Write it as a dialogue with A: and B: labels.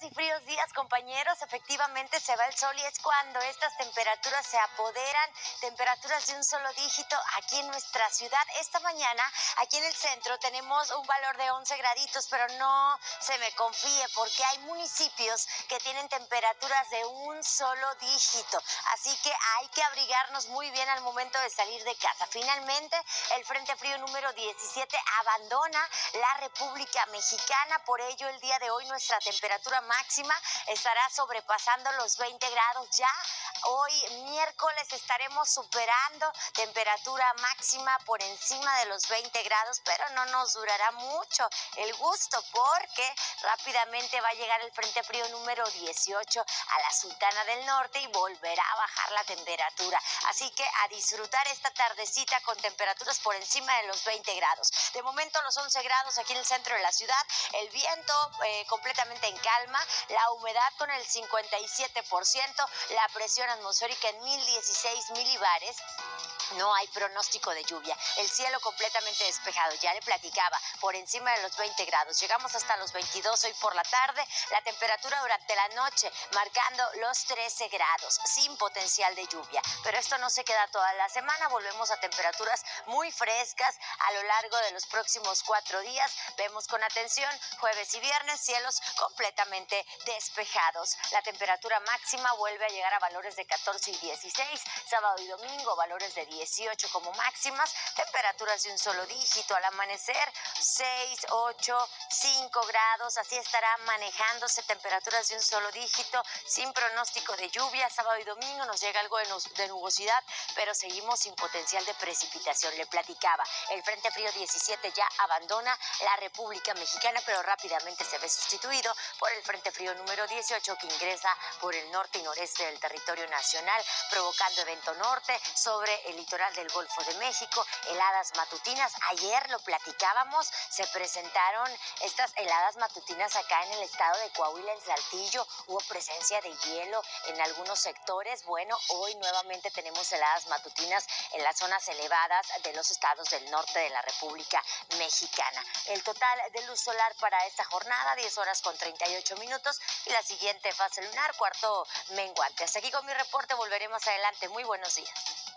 A: y fríos días, compañeros. Efectivamente se va el sol y es cuando estas temperaturas se apoderan, temperaturas de un solo dígito aquí en nuestra ciudad. Esta mañana aquí en el centro tenemos un valor de 11 graditos, pero no se me confíe porque hay municipios que tienen temperaturas de un solo dígito. Así que hay que abrigarnos muy bien al momento de salir de casa. Finalmente, el Frente Frío número 17 abandona la República Mexicana. Por ello, el día de hoy nuestra temperatura máxima estará sobrepasando los 20 grados ya. Hoy miércoles estaremos superando temperatura máxima por encima de los 20 grados, pero no nos durará mucho el gusto porque rápidamente va a llegar el Frente Frío número 18 a la Sultana del Norte y volverá a bajar la temperatura. Así que a disfrutar esta tardecita con temperaturas por encima de los 20 grados. De momento los 11 grados aquí en el centro de la ciudad, el viento completamente en calma, la humedad con el 57%, la presión atmosférica en 1016 milibares. No hay pronóstico de lluvia, el cielo completamente despejado, ya le platicaba, por encima de los 20 grados, llegamos hasta los 22 hoy por la tarde, la temperatura durante la noche marcando los 13 grados, sin potencial de lluvia, pero esto no se queda toda la semana, volvemos a temperaturas muy frescas a lo largo de los próximos 4 días, vemos con atención jueves y viernes, cielos completamente despejados, la temperatura máxima vuelve a llegar a valores de 14 y 16, sábado y domingo valores de 18 como máximas, temperaturas de un solo dígito al amanecer, 6, 8, 5 grados, así estará manejándose temperaturas de un solo dígito, sin pronóstico de lluvia, sábado y domingo nos llega algo de nubosidad, pero seguimos sin potencial de precipitación, le platicaba, el Frente Frío 17 ya abandona la República Mexicana, pero rápidamente se ve sustituido por el Frente Frío número 18 que ingresa por el norte y noreste del territorio nacional, provocando evento norte sobre el litoral del Golfo de México, heladas matutinas. Ayer lo platicábamos, se presentaron estas heladas matutinas acá en el estado de Coahuila, en Saltillo, hubo presencia de hielo en algunos sectores. Bueno, hoy nuevamente tenemos heladas matutinas en las zonas elevadas de los estados del norte de la República Mexicana. El total de luz solar para esta jornada, 10 horas con 38 minutos, y la siguiente fase lunar, cuarto menguante. Hasta aquí con mi reporte, volveremos adelante. Muy buenos días.